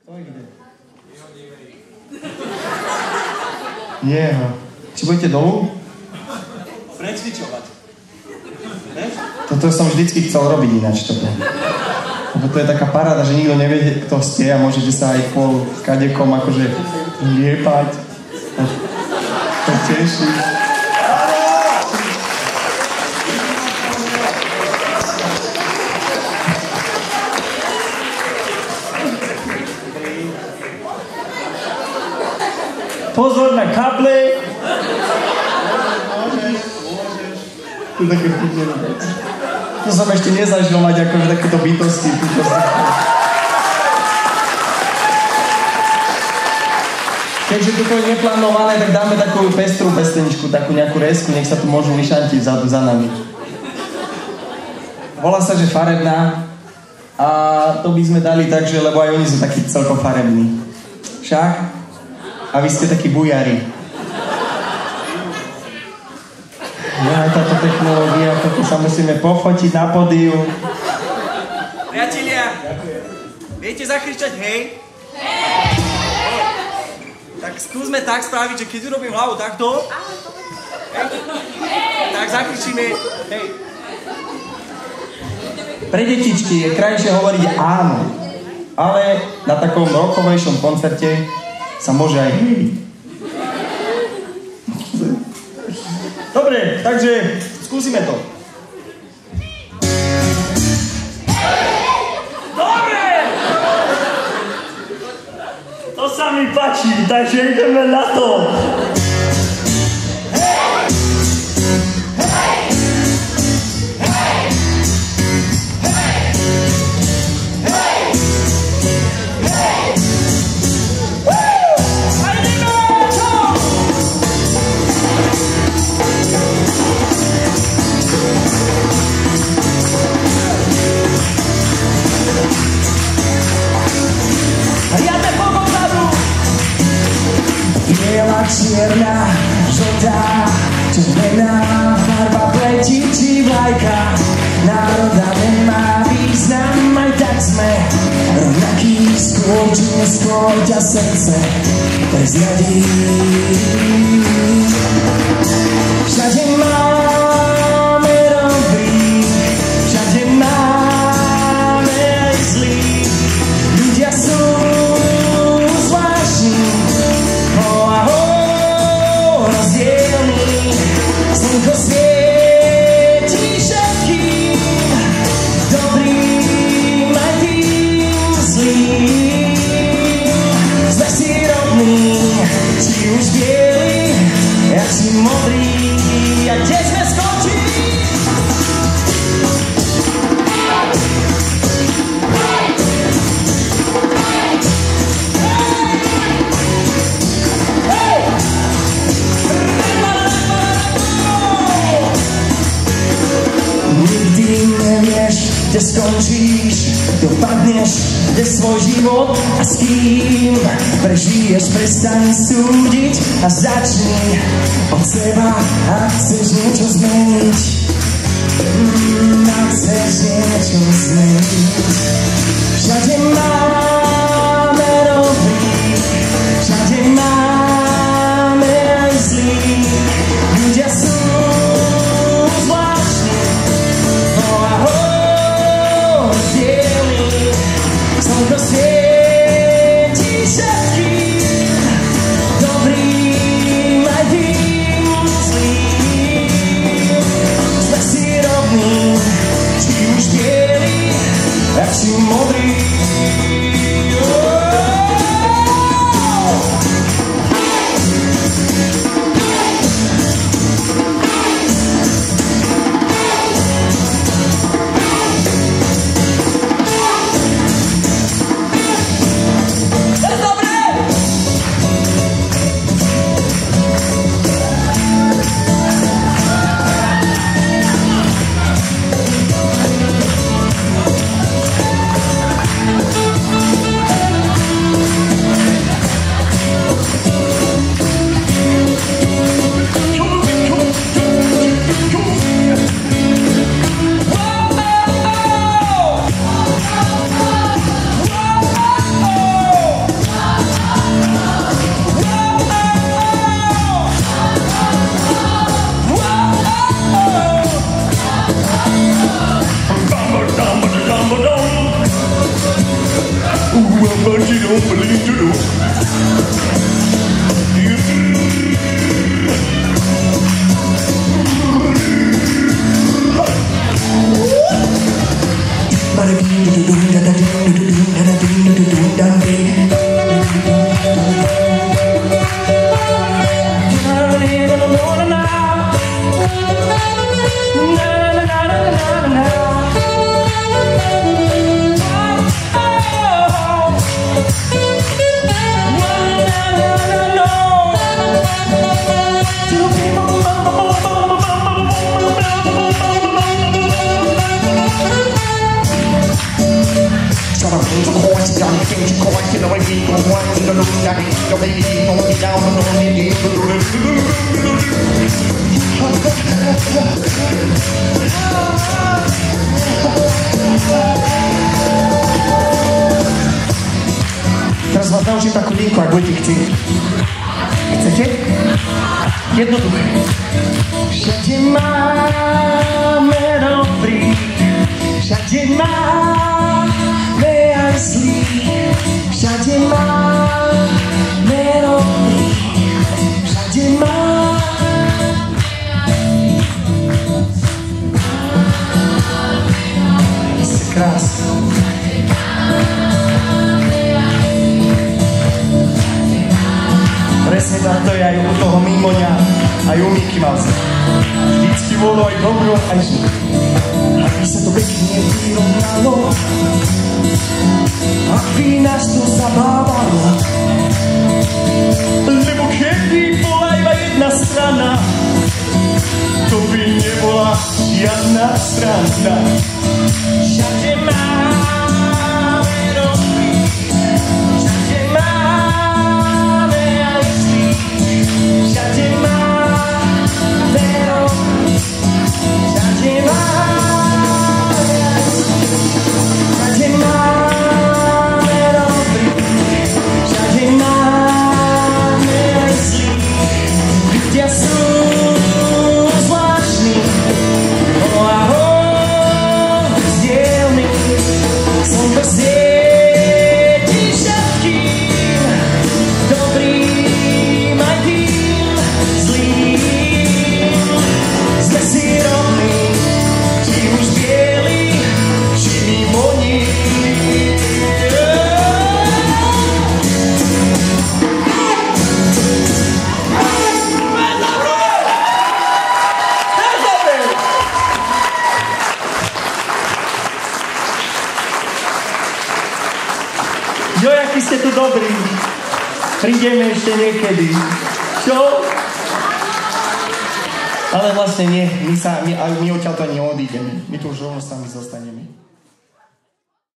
To ide. Jeho. Či budete dolu? Precvičovať. Toto som vždycky chcel robiť ináč toto. Lebo to je taká paráda, že nikto nevie, kto ste a môžete sa aj po kadekom akože liepať. To teší. Pozor na kable. To je také vtipné. To som ešte nezažil mať akože takéto bytosti. Keďže toto je neplánované, tak dáme takú pestrú pesničku, takú nejakú resku, nech sa tu môžu lišantiť vzadu za nami. Volá sa, že Farebná. A to by sme dali tak, že lebo aj oni sú takí celkom farební. Však? A vy ste takí bujári. Aj táto technológia, toto sa musíme pofotiť na pódiu. Priatelia, viete zakričať hej? Hej! Tak skúsme tak spraviť, že keď urobím hlavu takto, tak zakričíme hej. Pre detičky je krajšie hovoriť áno, ale na takom rockovejšom koncerte sa môže aj hej. Dobre, takže skúsime to. Dobre! To sa mi páči, takže ideme na to. Biela, čierna, žltá, červená, farba pleti či vlajka. Národa nemá význam, aj tak sme rovnaký, skôr či neskôr ťa srdce prezradí. Všade máme dobrých, všade máme aj zlých. Ľudia sú zvláštni, slnko svieti všetkým, dobrým aj tým zlým. Sme si rovní, či už bieli, jak si modrý, a kde sme skončili? Kde skončíš, dopadneš, kde svoj život a s kým prežiješ, prestaň súdiť a začni od seba, ak chceš niečo zmeniť. Ak chceš niečo zmeniť. Všade máme dobrých, všade máme aj zlých. Ľudia sú zvláštni, slnko svieti všetkým, dobrým aj tým zlým. Sme si rovní, či už bieli, jak si modrý. Teraz vás naučím takú linku, ak budete chcieť. Chcete? Jednoduché. Všade máme dobrý, všade máme aj zlý, všade máme dobrý, všade máme. Ste krásni. Presne to je aj u toho Mimoňa, aj u Miky Mouse. Vždycky bolo aj dobro, aj zlo. Aby sa to pekne vyrovnalo, aby nás to zabávalo. Lebo keby bola iba jedna strana, to by nebola žiadna strana. Všade máme dobrý, všade máme aj zlý, všade máme dobrý, všade máme aj zlý, všade máme dobrý, všade máme aj zlý. Ľudia sú zvláštni, rozdielni, som bez sieti všetkým, dobrým aj tým zlým. Sme si rovní, či už bieli, či mimo nich. Jo, aký ste tu dobrí. Prídeme ešte niekedy. Čo? Ale vlastne nie, my odtiaľ to neodídeme. My tu už rovno s nami zostaneme.